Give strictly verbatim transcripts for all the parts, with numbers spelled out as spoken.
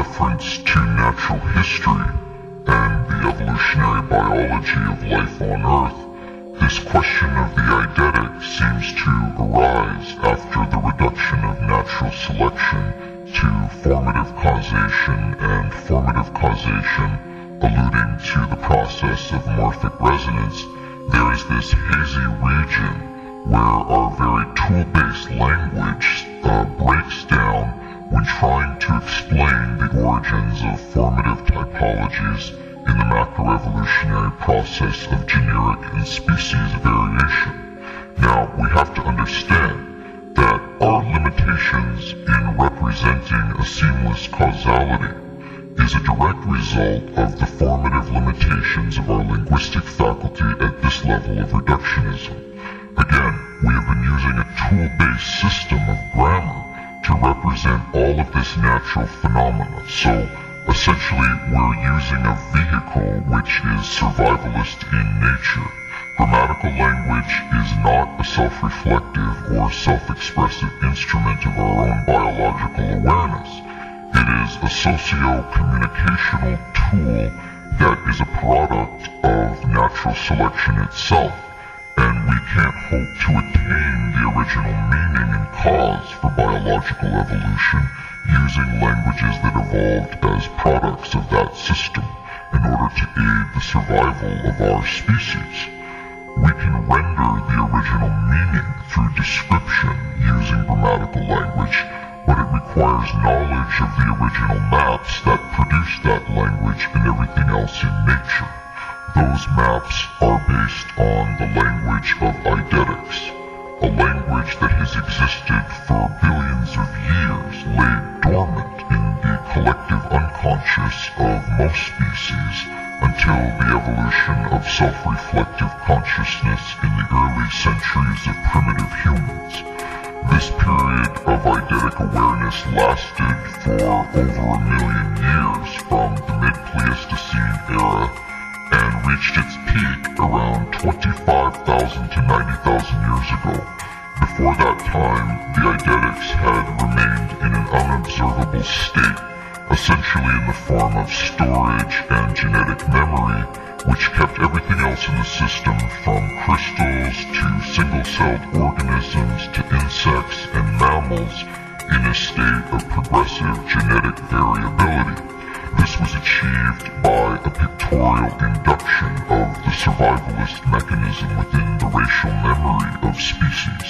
reference to natural history and the evolutionary biology of life on Earth, this question of the eidetic seems to arise after the reduction of natural selection to formative causation, and formative causation alluding to the process of morphic resonance. There is this hazy region where our very tool-based language uh, breaks down when trying to explain the origins of formative typologies in the macroevolutionary process of generic and species variation. Now, we have to understand that our limitations in representing a seamless causality is a direct result of the formative limitations of our linguistic faculty at this level of reductionism. Again, we have been using a tool-based system of grammar to represent all of this natural phenomena. So, essentially, we're using a vehicle which is survivalist in nature. Grammatical language is not a self-reflective or self-expressive instrument of our own biological awareness. It is a socio-communicational tool that is a product of natural selection itself, and we can't hope to attain the original meaning and cause for biological evolution using languages that evolved as products of that system in order to aid the survival of our species. We can render the original meaning through description using grammatical language, but it requires knowledge of the original maps that produce that language and everything else in nature. Those maps are based on the language of eidetics, a language that has existed for billions of years, laid dormant in the collective unconscious of most species until the evolution of self-reflective consciousness in the early centuries of primitive humans. This period of eidetic awareness lasted for over a million years, from the mid-Pleistocene era, and reached its peak around twenty-five thousand to ninety thousand years ago. Before that time, the eidetics had remained in an unobservable state, essentially in the form of storage and genetic memory, which kept everything else in the system, from crystals to single-celled organisms to insects and mammals, in a state of progressive genetic variability. This was achieved by a pictorial induction of the survivalist mechanism within the racial memory of species.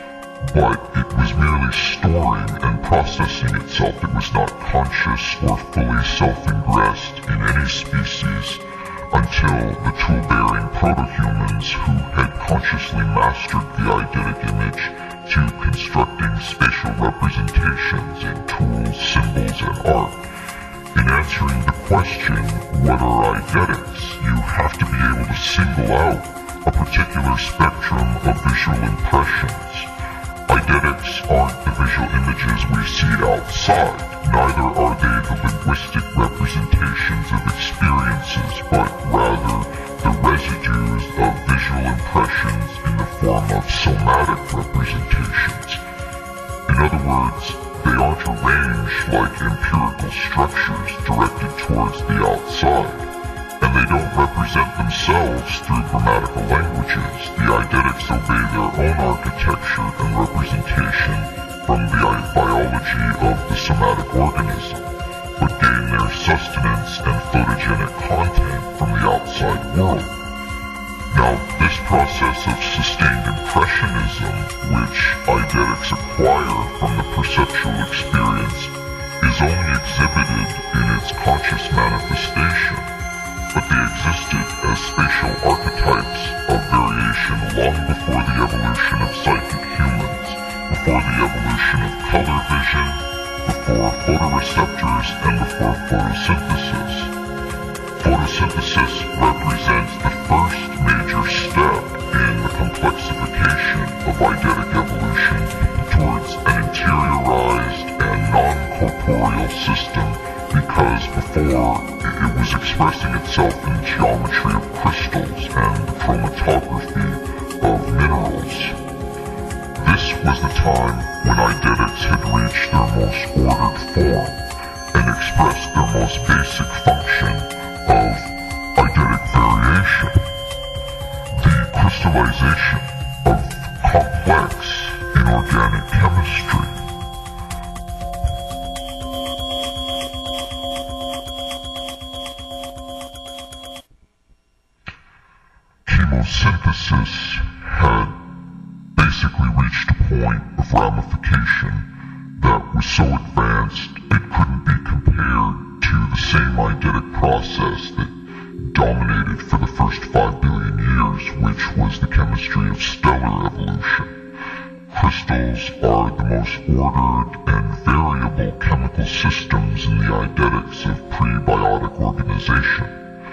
But it was merely storing and processing itself. It was not conscious or fully self-ingressed in any species until the tool-bearing proto-humans who had consciously mastered the eidetic image to constructing spatial representations in tools, symbols, and art. In answering the question, what are eidetics, you have to be able to single out a particular spectrum of visual impressions. Eidetics aren't the visual images we see outside, neither are they the linguistic representations of experiences, but rather the residues of visual impressions in the form of somatic representations. In other words, they aren't arranged like empirical structures directed towards the outside, and they don't represent themselves through grammatical languages. The eidetics obey their own architecture and representation from the biology of the somatic organism, but gain their sustenance and photogenic content from the outside world. Now, this process of sustained impressionism, which eidetics acquire from the perceptual experience, is only exhibited in its conscious manifestation, but they existed as spatial archetypes of variation long before the evolution of psychic humans, before the evolution of color vision, before photoreceptors, and before photosynthesis. Photosynthesis represents the first major step in the complexification of eidetic evolution towards an interiorized and non-corporeal system, because before it was expressing itself in the geometry of crystals and the chromatography of minerals. This was the time when eidetics had reached their most ordered form, and express their most basic function of eidetic variation, the crystallization of complex inorganic chemistry. Chemosynthesis had basically reached a point of ramification that was so advanced it couldn't be compared to the same eidetic process that dominated for the first five billion years, which was the chemistry of stellar evolution. Crystals are the most ordered and variable chemical systems in the eidetics of prebiotic organization.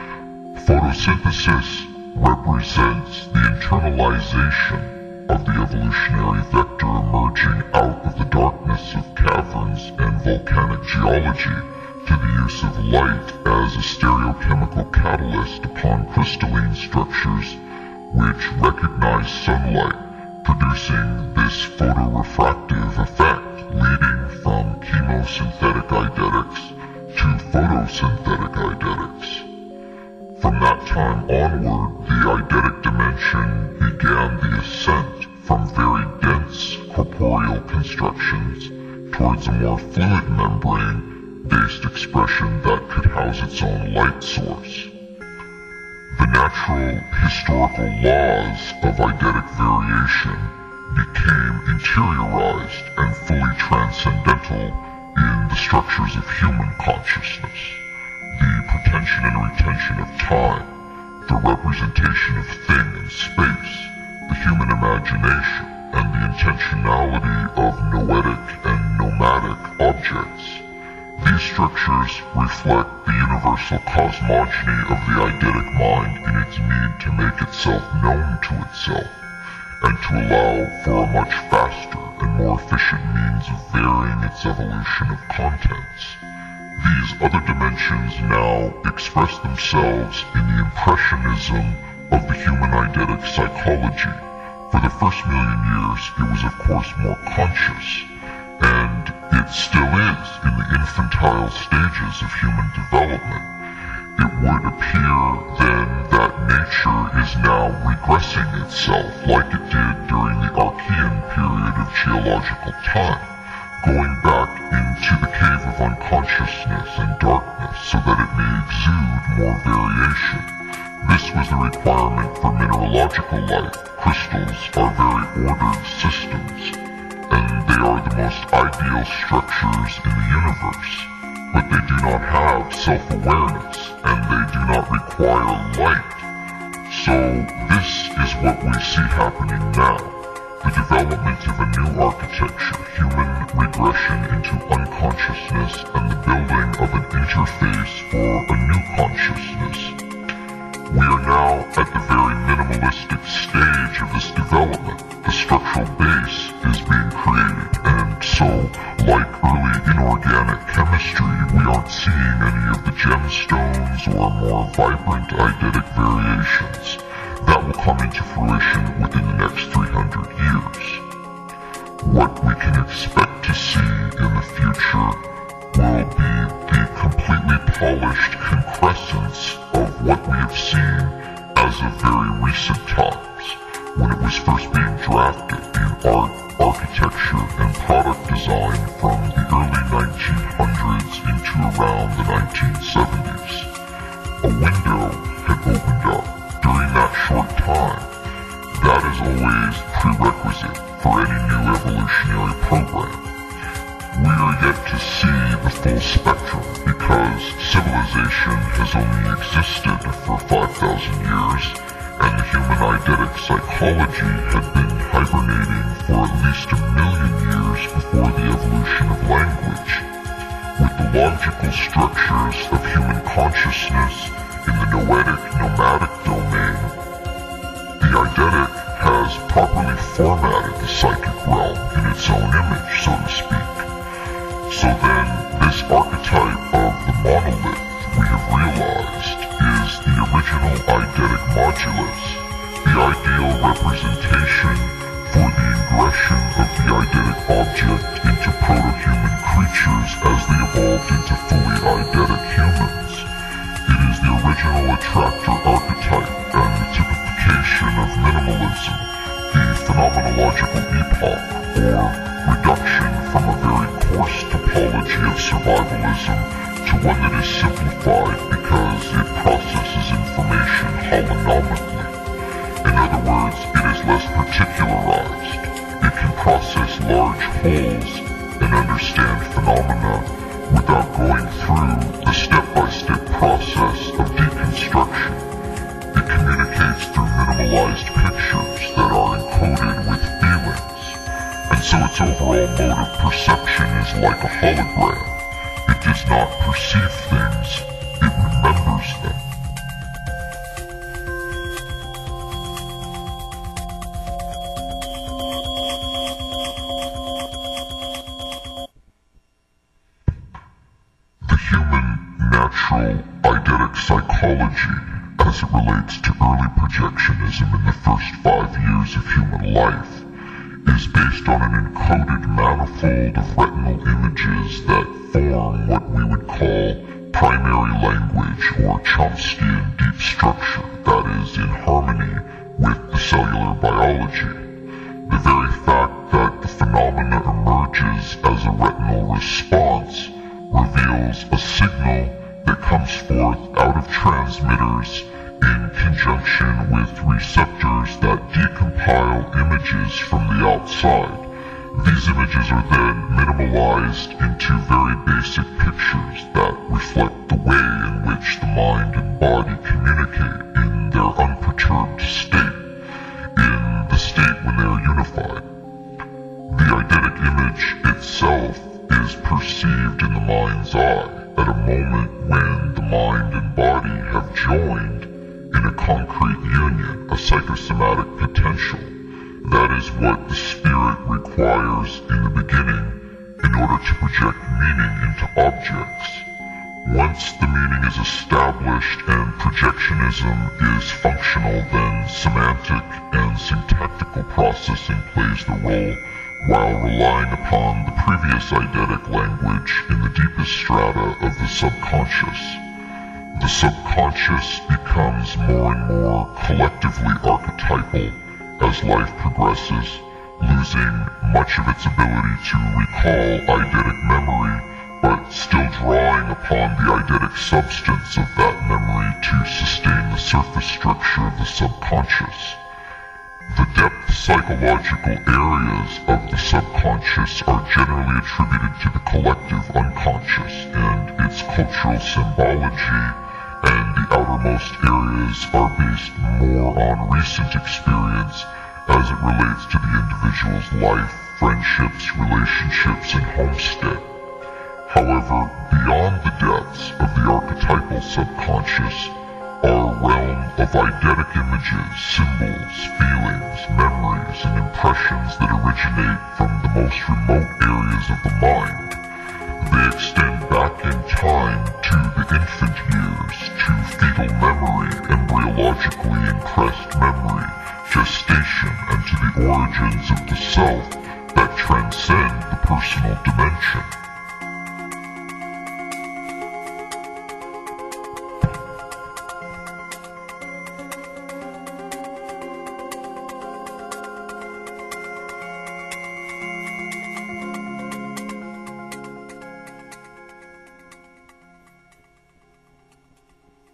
Photosynthesis represents the internalization of the evolutionary vector emerging out of the darkness of caverns and volcanic geology to the use of light as a stereochemical catalyst upon crystalline structures which recognize sunlight, producing this photorefractive effect leading from chemosynthetic eidetics to photosynthetic eidetics. From that time onward, the eidetic dimension began the ascent from very dense corporeal constructions towards a more fluid membrane-based expression that could house its own light source. The natural historical laws of eidetic variation became interiorized and fully transcendental in the structures of human consciousness. The pretension and retention of time, the representation of thing and space, the human imagination, and the intentionality of noetic and nomadic objects. These structures reflect the universal cosmogony of the eidetic mind in its need to make itself known to itself, and to allow for a much faster and more efficient means of varying its evolution of contents. These other dimensions now express themselves in the impressionism of the human eidetic psychology. For the first million years, it was of course more conscious, and it still is in the infantile stages of human development. It would appear then that nature is now regressing itself like it did during the Archean period of geological time, going back into the cave of unconsciousness and darkness so that it may exude more variation. This was the requirement for mineralogical life. Crystals are very ordered systems, and they are the most ideal structures in the universe, but they do not have self-awareness, and they do not require light. So this is what we see happening now. The development of a new architecture, human regression into unconsciousness, and the building of an interface for a new consciousness. We are now at the very minimalistic stage of this development. The structural base is being created, and so, like early inorganic chemistry, we aren't seeing any of the gemstones or more vibrant eidetic variations that will come into fruition within the next three hundred years. What we can expect to see in the future will be the completely polished concrescence of what we have seen as of very recent times, when it was first being drafted in art, architecture, and product design from the early nineteen hundreds into around the nineteen seventies. A window had opened up. During that short time, that is always prerequisite for any new evolutionary program. We are yet to see the full spectrum because civilization has only existed for five thousand years, and the human eidetic psychology had been hibernating for at least a million years before the evolution of language. With the logical structures of human consciousness in the noetic-nomadic domain, the eidetic has properly formatted the psychic realm in its own image, so to speak. So then, this archetype of the monolith we have realized is the original eidetic modulus, the ideal representation for the ingression of the eidetic object into proto-human creation. creatures as they evolved into fully eidetic humans. It is the original attractor archetype and the typification of minimalism, the phenomenological epoch, or reduction from a very coarse topology of survivalism to one that is simplified because it processes information holonomically. In other words, it is less particularized. It can process large wholes and understand phenomena without going through the step-by-step process of deconstruction. It communicates through minimalized pictures that are encoded with feelings, and so its overall mode of perception is like a hologram. It does not perceive things, it remembers them. The human natural eidetic psychology, as it relates to early projectionism in the first five years of human life, is based on an encoded manifold of retinal images that form what we would call primary language or Chomskyan deep structure that is in harmony with the cellular biology. The very fact that the phenomena emerges as a retinal response reveals a signal that comes forth out of transmitters in conjunction with receptors that decompile images from the outside. These images are then minimalized into very basic pictures that reflect the way in which the mind and body communicate in their unperturbed state, in the state when they are unified. The eidetic image itself is perceived in the mind's eye at a moment when the mind and body have joined in a concrete union, a psychosomatic potential. That is what the spirit requires in the beginning in order to project meaning into objects. Once the meaning is established and projectionism is functional, then semantic and syntactical processing plays the role while relying upon the previous eidetic language in the deepest strata of the subconscious. The subconscious becomes more and more collectively archetypal as life progresses, losing much of its ability to recall eidetic memory, but still drawing upon the eidetic substance of that memory to sustain the surface structure of the subconscious. The depth psychological areas of the subconscious are generally attributed to the collective unconscious and its cultural symbology, and the outermost areas are based more on recent experience as it relates to the individual's life, friendships, relationships, and homestead. However, beyond the depths of the archetypal subconscious are a realm of eidetic images, symbols, feelings, memories, and impressions that originate from the most remote areas of the mind. They extend back in time to the infant years, to fetal memory, embryologically impressed memory, gestation, and to the origins of the self that transcend the personal dimension.